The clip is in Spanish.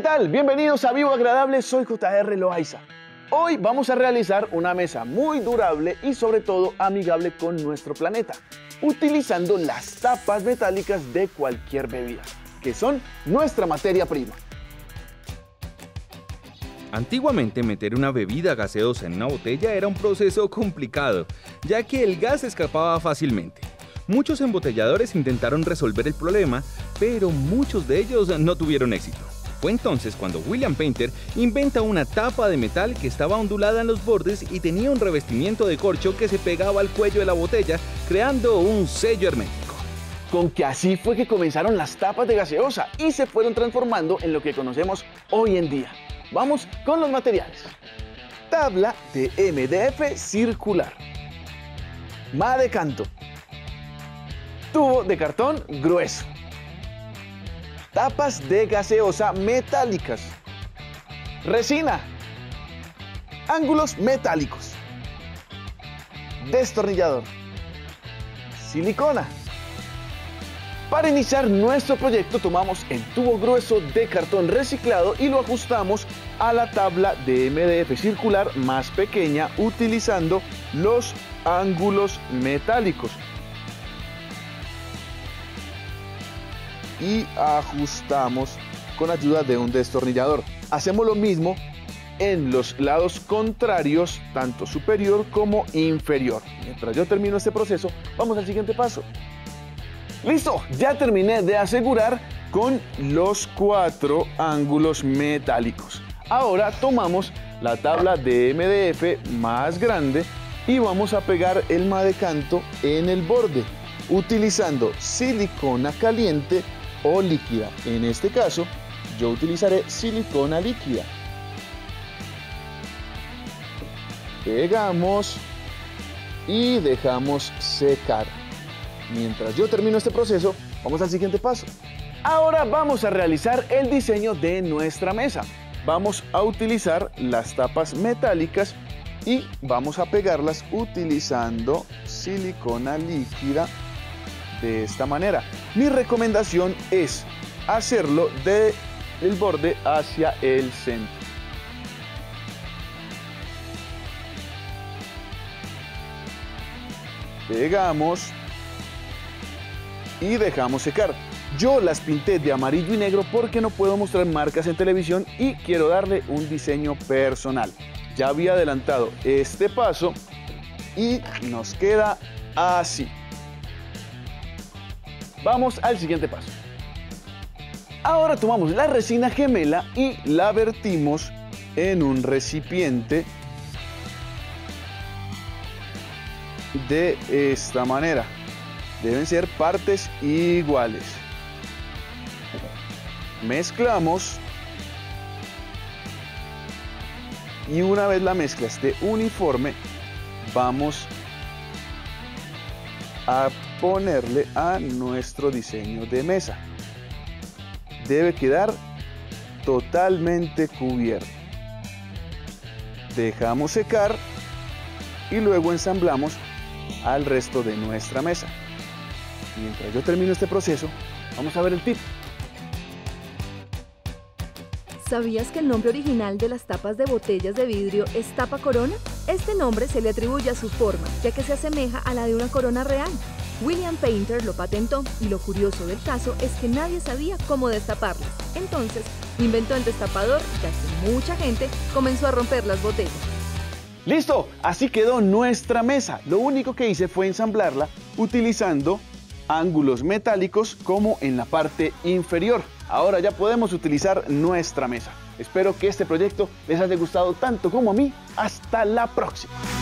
tal? Bienvenidos a Vivo Agradable, soy JR Loaiza. Hoy vamos a realizar una mesa muy durable y sobre todo amigable con nuestro planeta, utilizando las tapas metálicas de cualquier bebida, que son nuestra materia prima. Antiguamente meter una bebida gaseosa en una botella era un proceso complicado, ya que el gas escapaba fácilmente. Muchos embotelladores intentaron resolver el problema, pero muchos de ellos no tuvieron éxito. Fue entonces cuando William Painter inventa una tapa de metal que estaba ondulada en los bordes y tenía un revestimiento de corcho que se pegaba al cuello de la botella, creando un sello hermético. Con que así fue que comenzaron las tapas de gaseosa y se fueron transformando en lo que conocemos hoy en día. Vamos con los materiales. Tabla de MDF circular. Madecanto. Tubo de cartón grueso. Tapas de gaseosa metálicas. Resina. Ángulos metálicos. Destornillador. Silicona. Para iniciar nuestro proyecto tomamos el tubo grueso de cartón reciclado y lo ajustamos a la tabla de MDF circular más pequeña utilizando los ángulos metálicos. Y ajustamos con ayuda de un destornillador. Hacemos lo mismo en los lados contrarios, tanto superior como inferior. Mientras yo termino este proceso, vamos al siguiente paso. ¡Listo! Ya terminé de asegurar con los 4 ángulos metálicos. Ahora tomamos la tabla de MDF más grande y vamos a pegar el madecanto en el borde, utilizando silicona caliente o líquida. En este caso, yo utilizaré silicona líquida. Pegamos y dejamos secar. Mientras yo termino este proceso, vamos al siguiente paso. Ahora vamos a realizar el diseño de nuestra mesa. Vamos a utilizar las tapas metálicas y vamos a pegarlas utilizando silicona líquida de esta manera. Mi recomendación es hacerlo del borde hacia el centro. Pegamos y dejamos secar. Yo las pinté de amarillo y negro porque no puedo mostrar marcas en televisión y quiero darle un diseño personal. Ya había adelantado este paso y nos queda así. Vamos al siguiente paso. Ahora tomamos la resina gemela y la vertimos en un recipiente de esta manera. Deben ser partes iguales. Mezclamos y una vez la mezcla esté uniforme, vamos a ponerle a nuestro diseño de mesa. Debe quedar totalmente cubierto. Dejamos secar y luego ensamblamos al resto de nuestra mesa. Mientras yo termino este proceso, vamos a ver el tip. ¿Sabías que el nombre original de las tapas de botellas de vidrio es tapa corona? Este nombre se le atribuye a su forma, ya que se asemeja a la de una corona real. William Painter lo patentó y lo curioso del caso es que nadie sabía cómo destaparlas. Entonces, inventó el destapador, ya que mucha gente comenzó a romper las botellas. ¡Listo! Así quedó nuestra mesa. Lo único que hice fue ensamblarla utilizando ángulos metálicos como en la parte inferior. Ahora ya podemos utilizar nuestra mesa. Espero que este proyecto les haya gustado tanto como a mí. Hasta la próxima.